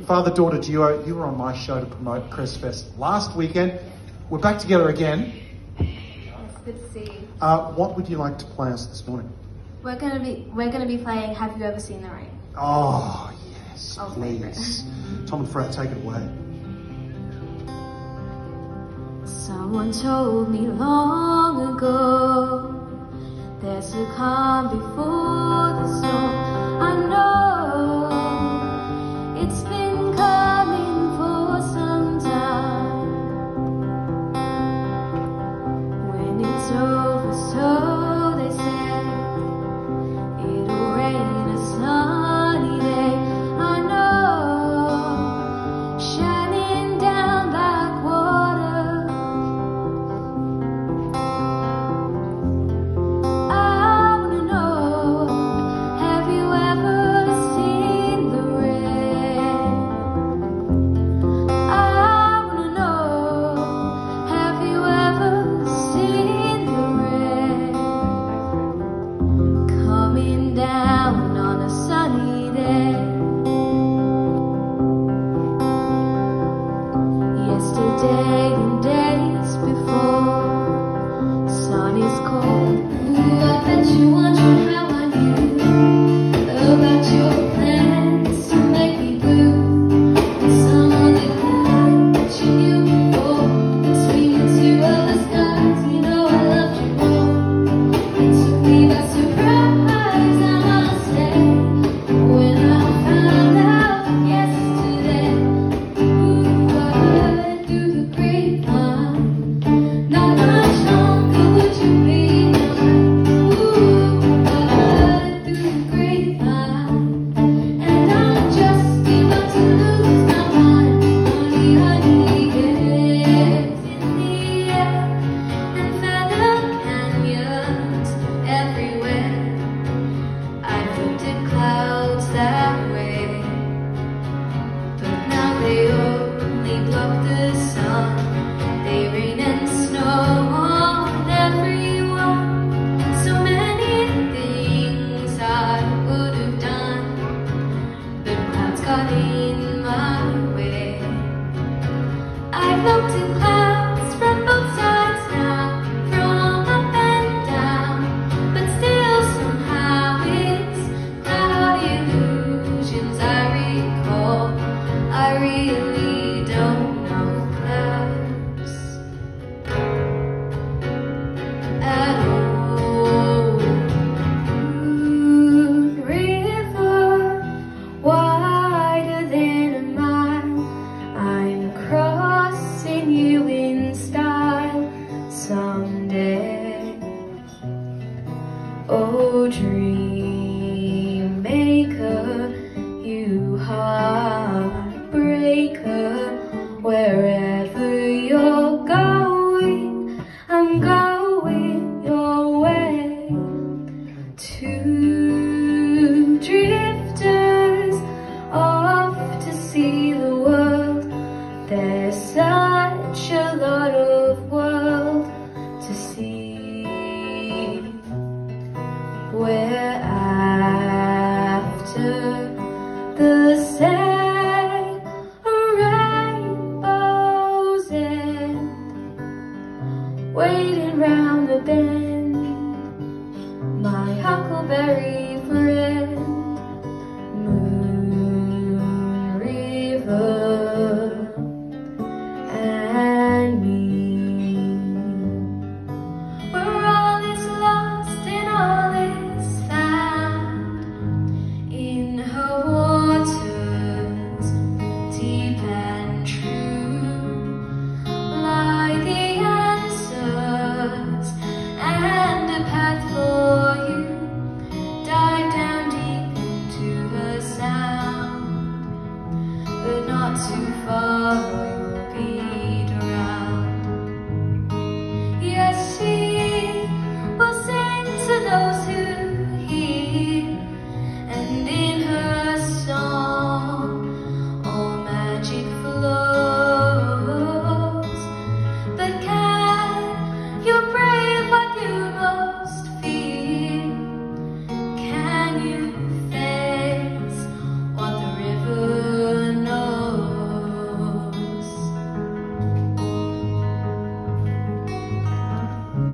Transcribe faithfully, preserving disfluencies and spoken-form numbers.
father-daughter duo. You were on my show to promote Crest Fest last weekend. We're back together again. It's good to see you. Uh, what would you like to play us this morning? We're gonna be we're gonna be playing Have You Ever Seen the Rain? Oh yes, Old please. Tom and Fred, take it away. Someone told me long ago there's a calm before the storm. I know it's been coming for some time. When it's over, so they say it'll rain a sunny day. I know, shining down like water. I wanna know, have you ever seen the rain? I wanna know, have you ever seen the rain coming down on a sunny day? Yesterday and days before, sun is cold. Ooh, I bet you wondering how I knew about your plans to make me blue. Someone that that you knew before, between the two of the skies, you know I loved you more. It took me by surprise, I must say, when I found out yesterday. Ooh, I heard through the grapevine, not much longer would you be mine. Ooh, I heard through the grapevine, and I'm just about to lose my mind. Honey, honey, it's in the air, and feather canyons everywhere. I've looked at clouds that way, but now they only block the sun. They rain and snow on everyone. So many things I would have done, but clouds got in my way. I've looked at clouds from both sides now, from up and down, but still somehow it's cloudy illusions I recall. I really don't know clouds at all. Moon river, wider than a mile, I'm crossing you in style someday. Oh, dream maker, you heartbreaker, wherever you're going, I'm going your way. Two drifters off to see the world. There's such a lot of world to see. We're after the same rainbow's end, waiting round the bend, my huckleberry friend. Moon river and me, we're all is lost and all is found in her waters, deep and true, lie the answers and a path for you. Dive down deep into her sound, but not too far